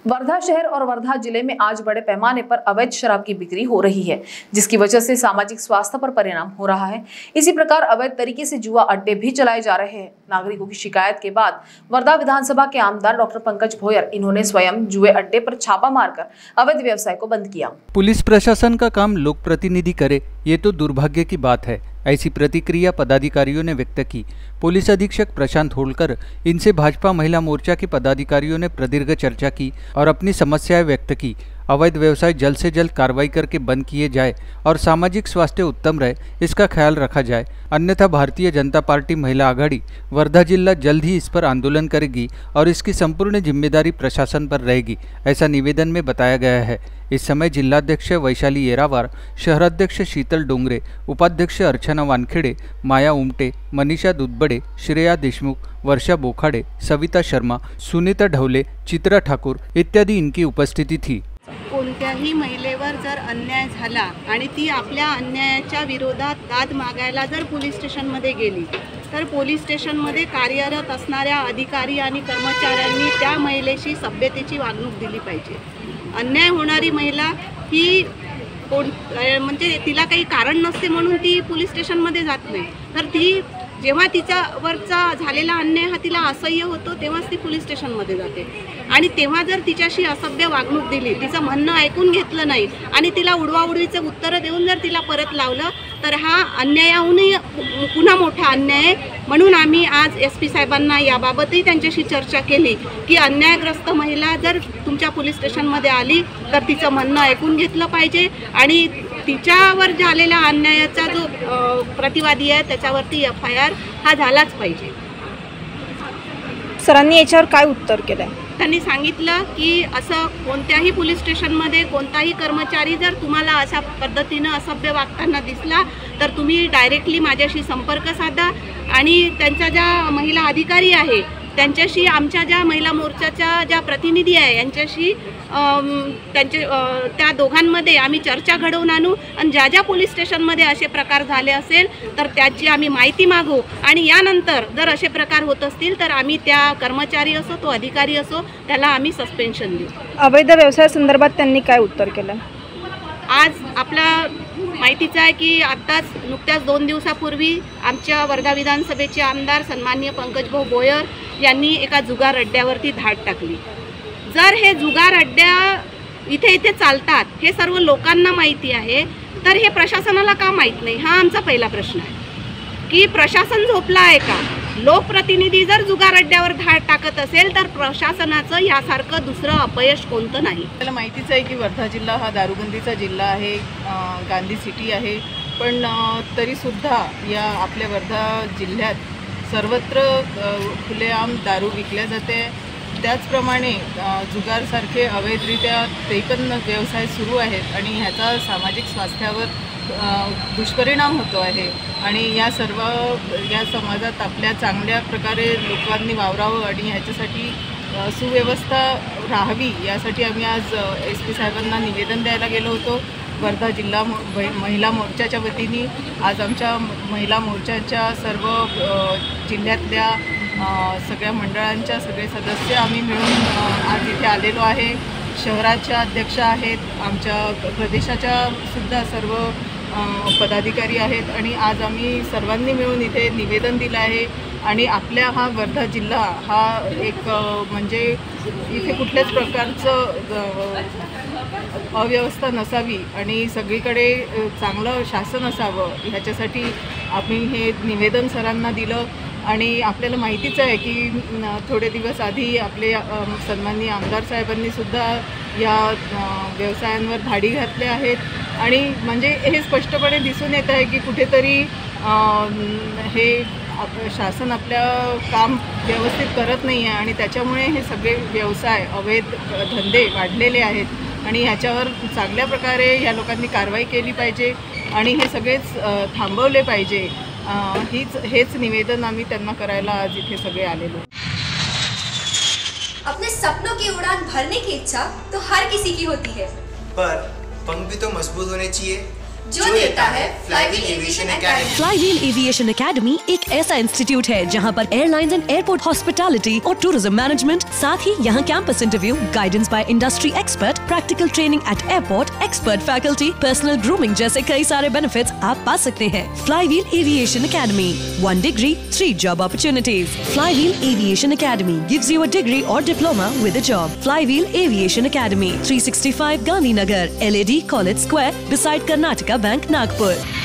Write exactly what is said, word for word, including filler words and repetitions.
वर्धा शहर और वर्धा जिले में आज बड़े पैमाने पर अवैध शराब की बिक्री हो रही है, जिसकी वजह से सामाजिक स्वास्थ्य पर परिणाम हो रहा है। इसी प्रकार अवैध तरीके से जुआ अड्डे भी चलाए जा रहे हैं। नागरिकों की शिकायत के बाद वर्धा विधानसभा के आमदार डॉक्टर पंकज भोयर इन्होंने स्वयं जुए अड्डे पर छापा मारकर अवैध व्यवसाय को बंद किया। पुलिस प्रशासन का काम लोक प्रतिनिधि करे, ये तो दुर्भाग्य की बात है, ऐसी प्रतिक्रिया पदाधिकारियों ने व्यक्त की। पुलिस अधीक्षक प्रशांत होलकर इनसे भाजपा महिला मोर्चा के पदाधिकारियों ने प्रदीर्घ चर्चा की और अपनी समस्याएं व्यक्त की। अवैध व्यवसाय जल्द से जल्द कार्रवाई करके बंद किए जाए और सामाजिक स्वास्थ्य उत्तम रहे, इसका ख्याल रखा जाए, अन्यथा भारतीय जनता पार्टी महिला आघाड़ी वर्धा जिला जल्द ही इस पर आंदोलन करेगी और इसकी संपूर्ण जिम्मेदारी प्रशासन पर रहेगी, ऐसा निवेदन में बताया गया है। इस समय जिलाध्यक्ष वैशाली येरावार, शहराध्यक्ष शीतल डोंगरे, उपाध्यक्ष अर्चना वानखेड़े, माया उमटे, मनीषा दुधबड़े, श्रेया देशमुख, वर्षा बोखाड़े, सविता शर्मा, सुनीता ढवले, चित्रा ठाकुर इत्यादि इनकी उपस्थिति थी। कोणत्याही महिलेवर जर अन्याय झाला आणि ती आपल्या अन्यायाच्या विरोधात दाद मागायला जर पोलीस स्टेशनमध्ये गेली तर पोलीस स्टेशनमध्ये कार्यरत असणाऱ्या अधिकारी आणि कर्मचाऱ्यांनी त्या महिलेशी सभ्यतेची वागणूक दिली पाहिजे। अन्याय होणारी महिला ही कोण म्हणजे तिला काही कारण नसते म्हणून ती पोलीस स्टेशनमध्ये जात नाही, तर ती जेव्हा तिच्यावरचा झालेला अन्याय हा तिला असह्य होतो तेव्हाच ती पोलीस स्टेशनमध्ये जाते आणि तेव्हा जर तिच्याशी असभ्य वागणूक दिली, तिचं म्हणणं ऐकून घेतलं नाही आणि तिला उडवाउडवीचे उत्तरं देऊन जर तिला परत लावलं तर हा अन्यायाहूनही पुन्हा मोठा अन्याय आहे। म्हणून आम्ही आज एस पी साहेबांना याबाबतही त्यांच्याशी चर्चा केली की अन्यायग्रस्त महिला जर तुमच्या पोलीस स्टेशनमध्ये आली तर तिचं म्हणणं ऐकून घेतलं पाहिजे आणि तिच्यावर झालेल्या अन्यायाचा जो प्रतिवादी आहे त्याच्यावरती एफ आय आर हा झालाच पाहिजे। सरांनी याच्यावर काय उत्तर केलं? त्यांनी सांगितलं की असं कोणत्याही पोलीस स्टेशनमध्ये कोणताही कर्मचारी जर तुम्हाला अशा पद्धतीनं असभ्य वागताना दिसला तर तुम्ही डायरेक्टली माझ्याशी संपर्क साधा आणि त्यांच्या ज्या महिला अधिकारी आहे त्यांच्याशी, आमच्या ज्या महिला मोर्चाच्या ज्या प्रतिनिधी आहे यांच्याशी त्यांचे त्या दोघांमध्ये आम्ही चर्चा घडवून आणू आणि ज्या ज्या पोलीस स्टेशनमध्ये असे प्रकार झाले असेल तर त्याची आम्ही माहिती मागू आणि यानंतर जर असे प्रकार होत असतील तर आम्ही त्या कर्मचारी असो तो अधिकारी असो त्याला आम्ही सस्पेन्शन देऊ। अवैध व्यवसाय संदर्भात त्यांनी काय उत्तर केलं? आज आपला माहितीचं आहे की आत्ताच नुकत्याच दोन दिवसापूर्वी आमच्या वर्धा विधानसभेचे आमदार सन्माननीय पंकजभाऊ भोयर यांनी एका जुगार अड्ड्यावरती धाड टाकली। जर हे जुगार अड्ड्या इथे इथे चालतात हे सर्व लोकांना माहिती आहे तर हे प्रशासनाला का माहीत नाही, हा आमचा पहिला प्रश्न आहे की प्रशासन झोपला आहे का? लोकप्रतिनिधी जर जुगार अड्ड्यावर धाड टाकत असेल तर प्रशासनाचं यासारखं दुसरं अपयश कोणतं नाही। आपल्याला माहितीच आहे की वर्धा जिल्हा हा दारूबंदीचा जिल्हा आहे, गांधी सिटी आहे, पण तरीसुद्धा या आपल्या वर्धा जिल्ह्यात सर्वत्र खुलेआम दारू विकल्या जाते। त्याचप्रमाणे जुगारसारखे अवैधरित्या ते पण व्यवसाय सुरू आहेत आणि ह्याचा सामाजिक स्वास्थ्यावर दुष्परिणाम होतो आहे आणि या सर्व या समाजात आपल्या चांगल्या प्रकारे लोकांनी वावरावं आणि ह्याच्यासाठी सुव्यवस्था राहावी यासाठी आम्ही आज एस पी साहेबांना निवेदन द्यायला गेलो होतो। वर्धा जिल्हा महिला मोर्चाच्या वतीने आज आमच्या महिला मोर्चाच्या सर्व जिल्ह्यातल्या सगळ्या मंडळांच्या सगळे सदस्य आम्ही मिळून आज इथे आलेलो आहे। शहराच्या अध्यक्ष आहेत, आमच्या प्रदेशाच्या सुद्धा सर्व पदाधिकारी आहेत आणि आज आम्ही सर्वांनी मिळून इथे निवेदन दिलं आहे आणि आपल्या हा वर्धा जिल्हा हा एक म्हणजे इथे कुठल्याच प्रकारचं अव्यवस्था नसावी आणि सगळीकडे चांगलं शासन असावं ह्याच्यासाठी आम्ही हे निवेदन सरांना दिलं आणि आपल्याला माहितीच आहे की थोडे दिवस आधी आपले सन्माननीय आमदार साहेबांनीसुद्धा या व्यवसायांवर धाडी घातल्या आहेत आणि म्हणजे हे स्पष्टपणे दिसून येत आहे की कुठेतरी हे आप शासन आपल्या काम व्यवस्थित करत नाही आहे आणि त्याच्यामुळे हे सगळे व्यवसाय अवैध धंदे वाढलेले आहेत आणि ह्याच्यावर चांगल्या प्रकारे या लोकांनी कारवाई केली पाहिजे आणि हे सगळेच थांबवले पाहिजे। हीच हेच निवेदन आम्ही त्यांना करायला आज इथे सगळे आलेलो। अपने सपनों की उड़ान भरने की इच्छा तो हर किसी की होती है, पर पंख भी तो मजबूत होने चाहिए। जो देता है flywheel aviation academy. Flywheel aviation academy एक ऐसा इंस्टीट्यूट है जहां पर एयरलाइंस एंड एयरपोर्ट हॉस्पिटैलिटी और टूरिज्म मैनेजमेंट, साथ ही यहां campus interview, guidance by industry expert, practical training at airport, expert faculty, personal grooming जैसे कई सारे बेनिफिट्स आप पा सकते हैं। Flywheel aviation academy, one degree three job opportunities. Flywheel aviation academy gives you a degree और diploma with a job. Flywheel aviation academy, three sixty five Gandhinagar, L A D college square, beside Karnataka Bank, Nagpur.